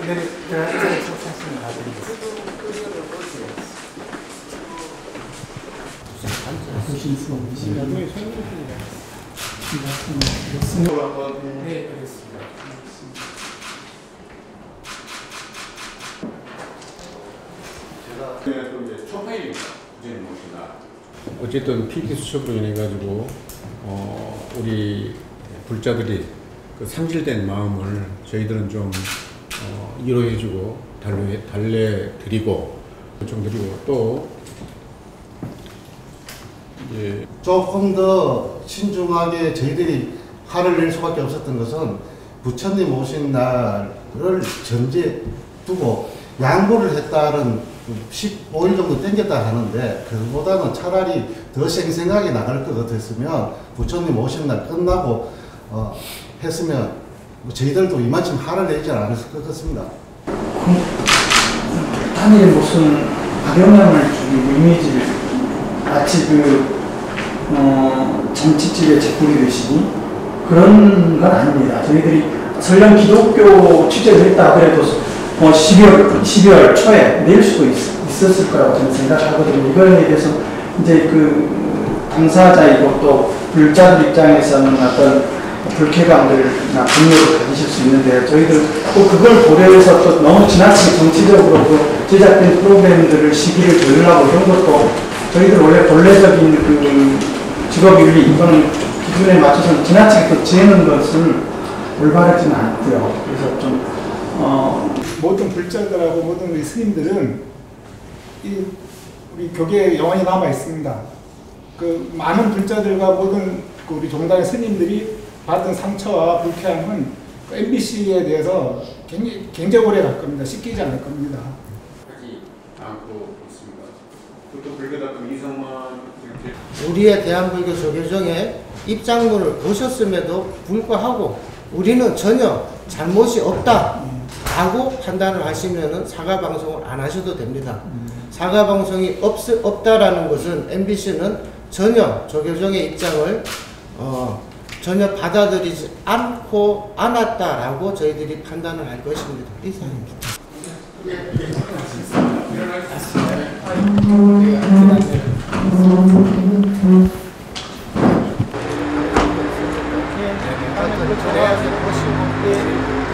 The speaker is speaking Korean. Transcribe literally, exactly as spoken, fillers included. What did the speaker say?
네, 제가 이제 말씀 드리겠습니다. 보실 수 없으시면 네, 알겠습니다. 제가 또 이제 초파일입니다. 부재님 모신다. 어쨌든 피케 수첩으로 인해 가지고 어, 우리 불자들이 그 상실된 마음을 저희들은 좀 어, 위로해주고 달래 달래드리고 좀 드리고 또 이제 조금 더 신중하게 저희들이 화를 낼 수밖에 없었던 것은 부처님 오신 날을 전제 두고 양보를 했다는 십오 일 정도 땡겼다 하는데 그보다는 차라리 더 생생하게 나갈 것 같았으면 부처님 오신 날 끝나고 어, 했으면 뭐 저희들도 이만큼 화를 내지 않았을 것 같습니다. 단일 무슨 악영향을 주고 이미지를 마치 그 어, 정치집에 재뿌리듯이 그런 건 아닙니다. 저희들이 설령 기독교 취재를 했다 그래도 뭐 십이월, 십이월 초에 낼 수도 있, 있었을 거라고 저는 생각하거든요. 이거에 대해서 이제 그 당사자이고 또 불자들 입장에서는 어떤 불쾌감들이나 분노를 가지실 수 있는데 저희들 또 그걸 고려해서 또 너무 지나치게 정치적으로 그 제작된 프로그램들을 시기를 조율하고 이런 것도 저희들 원래 본래적인 그 직업윤리 이거는 기준에 맞춰서 지나치게 또 재는 것은 올바르지는 않고요. 그래서 좀 어, 모든 불자들하고 모든 우리 스님들은 이 우리 교계에 영원히 남아 있습니다. 그 많은 불자들과 모든 그 우리 종단의 스님들이 받은 상처와 불쾌함은 그 엠비씨에 대해서 굉장히, 굉장히 오래 갈 겁니다. 씻기지 않을 겁니다. 하지 않고 있습니다. 또 불교다금 이성만 우리의 대한불교 조계종의 입장문을 보셨음에도 불구하고 우리는 전혀 잘못이 없다 라고 판단을 하시면은 사과 방송을 안 하셔도 됩니다. 사과 방송이 없, 없다라는 것은 엠비씨는 전혀 조계종의 입장을 어, 전혀 받아들이지 않고 않았다라고 저희들이 판단을 할 것입니다. 이상입니다. 네, 네.